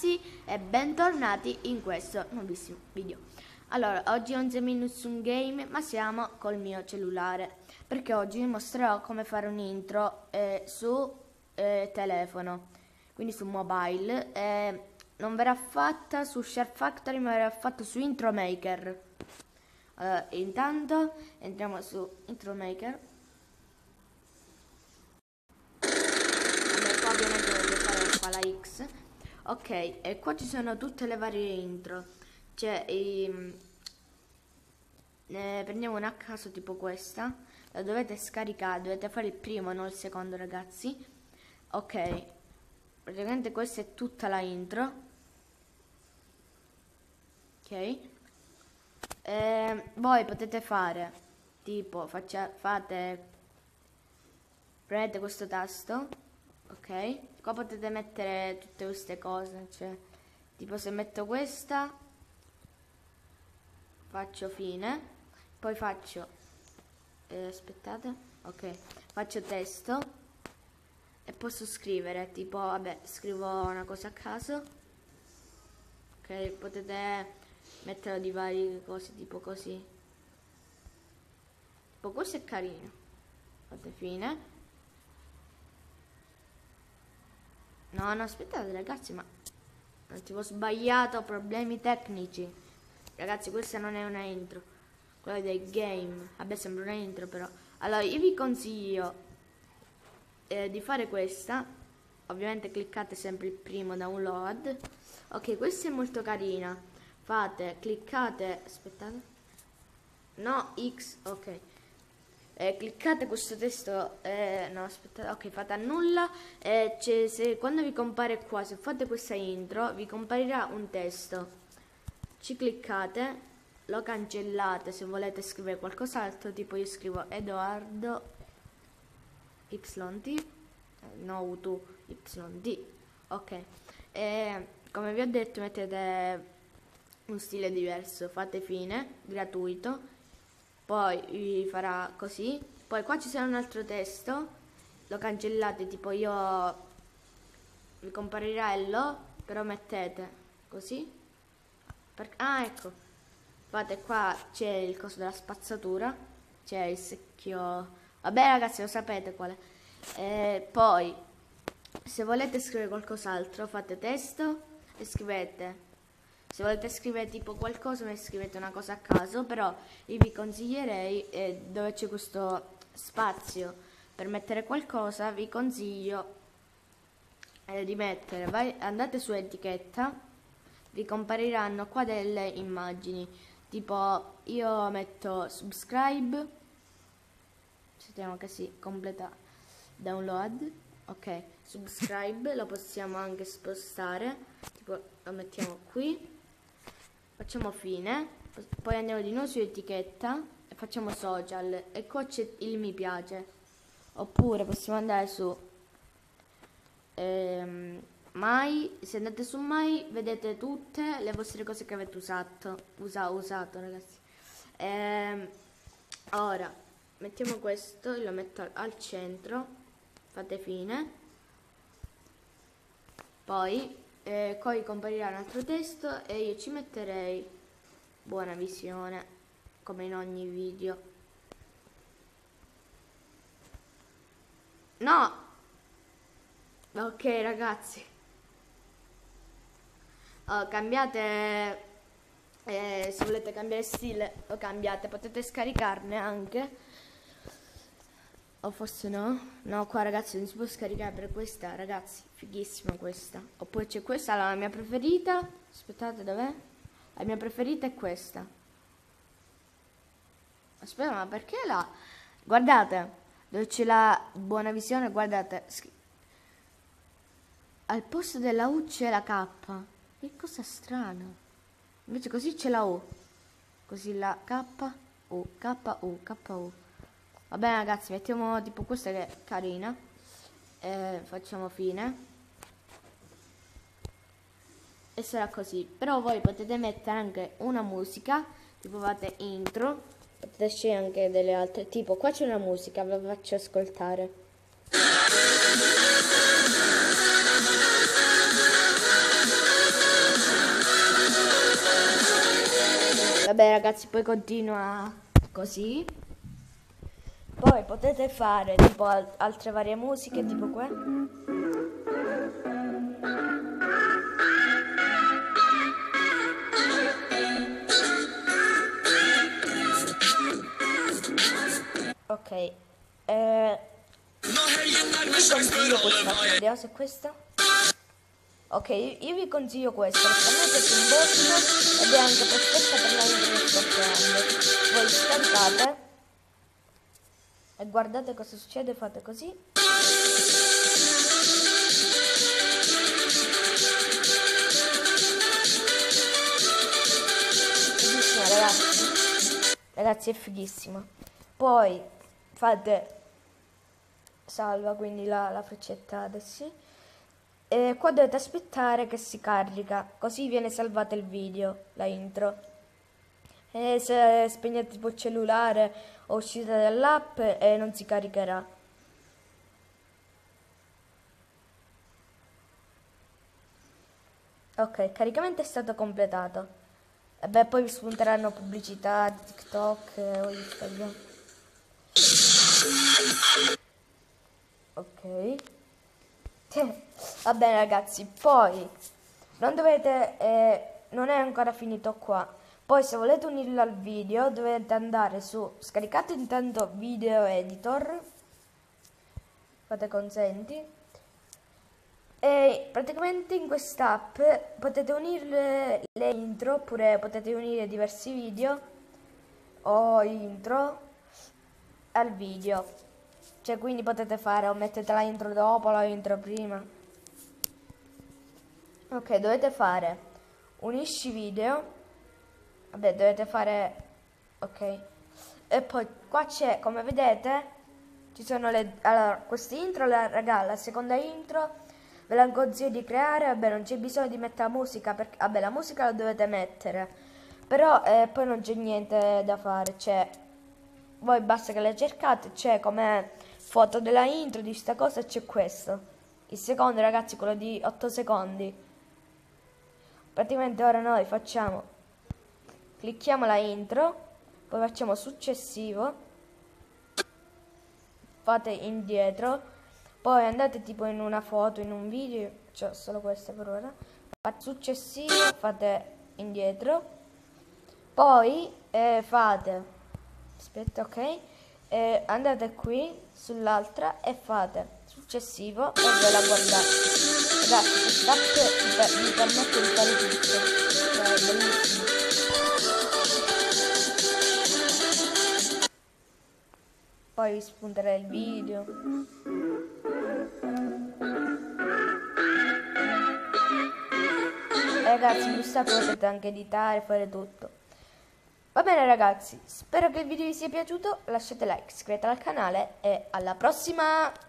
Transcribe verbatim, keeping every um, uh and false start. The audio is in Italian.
ragazzi e bentornati in questo nuovissimo video. Allora, oggi non siamo in nessun game, ma siamo col mio cellulare, perché oggi vi mostrerò come fare un intro eh, su eh, telefono, quindi su mobile. Eh, non verrà fatta su Share Factory, ma verrà fatta su Intro Maker. Allora, intanto entriamo su Intro Maker. Vabbè, qua ovviamente voglio fare qua la X. Ok, e qua ci sono tutte le varie intro. Cioè, i, ne prendiamo una a caso tipo questa. La dovete scaricare, dovete fare il primo, non il secondo, ragazzi. Ok, praticamente questa è tutta la intro. Ok. E voi potete fare tipo faccia, fate premete questo tasto, ok, qua potete mettere tutte queste cose, cioè tipo se metto questa faccio fine, poi faccio eh, aspettate, ok, faccio testo e posso scrivere tipo, vabbè, scrivo una cosa a caso, ok, potete metterlo di varie cose tipo così, tipo questo è carino, fate fine. No, no, aspettate ragazzi, ma non tipo sbagliato, problemi tecnici. Ragazzi, questa non è una intro, quella dei game. Vabbè, sembra una intro però. Allora, io vi consiglio eh, di fare questa. Ovviamente cliccate sempre il primo download. Ok, questa è molto carina. Fate, cliccate, aspettate. No, X, ok. Eh, cliccate questo testo, eh, no aspettate, ok, fate annulla e eh, se quando vi compare qua, se fate questa intro, vi comparirà un testo, ci cliccate, lo cancellate se volete scrivere qualcos'altro, tipo io scrivo Edoardo Y T, eh, no U T U Y D, ok, e come vi ho detto mettete un stile diverso, fate fine, gratuito. Poi vi farà così, poi qua ci sarà un altro testo, lo cancellate, tipo io vi comparirà il lo, però mettete così, per, ah ecco, fate qua, c'è il coso della spazzatura, c'è il secchio, vabbè ragazzi lo sapete qual è, e poi se volete scrivere qualcos'altro fate testo e scrivete. Se volete scrivere tipo qualcosa, mi scrivete una cosa a caso, però io vi consiglierei, eh, dove c'è questo spazio per mettere qualcosa, vi consiglio eh, di mettere, vai, andate su etichetta, vi compariranno qua delle immagini, tipo io metto subscribe, vediamo che si completa download, ok, subscribe, lo possiamo anche spostare, tipo lo mettiamo qui. Facciamo fine, poi andiamo di nuovo su etichetta e facciamo social e qua c'è il mi piace, oppure possiamo andare su ehm, mai, se andate su mai vedete tutte le vostre cose che avete usato, usa, usato ragazzi. Ehm, ora mettiamo questo, lo metto al, al centro, fate fine, poi Eh, poi comparirà un altro testo e io ci metterei buona visione, come in ogni video. No! Ok ragazzi. Oh, cambiate, eh, se volete cambiare stile lo cambiate, potete scaricarne anche. O forse no? No, qua ragazzi non si può scaricare, per questa, ragazzi, fighissima questa. Oppure c'è questa, la mia preferita. Aspettate, dov'è? La mia preferita è questa. Aspetta, ma perché la... Guardate, dove c'è la buona visione, guardate. Al posto della U c'è la K. Che cosa strana. Invece così c'è la U. Così la K, U, K, U, K, U. Va bene ragazzi, mettiamo tipo questa che è carina e facciamo fine e sarà così. Però voi potete mettere anche una musica, tipo fate intro, potete scegliere anche delle altre, tipo qua c'è una musica, ve la faccio ascoltare. Vabbè ragazzi, poi continua così. Poi potete fare tipo al altre varie musiche, tipo qua. Ok, eh, vi consiglio questa, vediamo se è questa. Ok, io vi consiglio questa, perché a me piace un botto ed è anche perfetta per la intro che sto creando. Voi scaricate e guardate cosa succede, fate così. Fighissima ragazzi, ragazzi è fighissima. Poi fate salva, quindi la, la freccetta adesso. E qua dovete aspettare che si carica, così viene salvato il video, la intro. E se spegnete tipo il cellulare o uscite dall'app eh, non si caricherà. Ok, il caricamento è stato completato. E beh, poi vi spunteranno pubblicità di TikTok eh, o Instagram. Ok. Va bene ragazzi, poi non dovete, eh, non è ancora finito qua. Poi se volete unirlo al video dovete andare su, scaricate intanto Video Editor, fate consenti e praticamente in quest'app potete unire le intro oppure potete unire diversi video o intro al video. Cioè, quindi potete fare o mettete la intro dopo o la intro prima. Ok, dovete fare unisci video. Vabbè, dovete fare ok. E poi qua c'è, come vedete, ci sono le allora, queste intro, la, raga, la seconda intro ve la consiglio di creare. Vabbè, non c'è bisogno di mettere la musica perché vabbè, la musica la dovete mettere. Però eh, poi non c'è niente da fare, cioè voi basta che le cercate, c'è come foto della intro di sta cosa, c'è questo. Il secondo ragazzi, quello di otto secondi. Praticamente ora noi facciamo, clicchiamo la intro, poi facciamo successivo, fate indietro, poi andate tipo in una foto, in un video, c'ho solo questa per ora, fate successivo, fate indietro, poi eh, fate, aspetta ok, eh, andate qui sull'altra e fate successivo e ve la guardate. Ragazzi, quest'app vi permette di fare tutto, cioè è bellissimo. Poi vi spunterei il video. E ragazzi, in quest'app potete anche editare, fare tutto. Va bene ragazzi, spero che il video vi sia piaciuto, lasciate like, iscrivetevi al canale e alla prossima!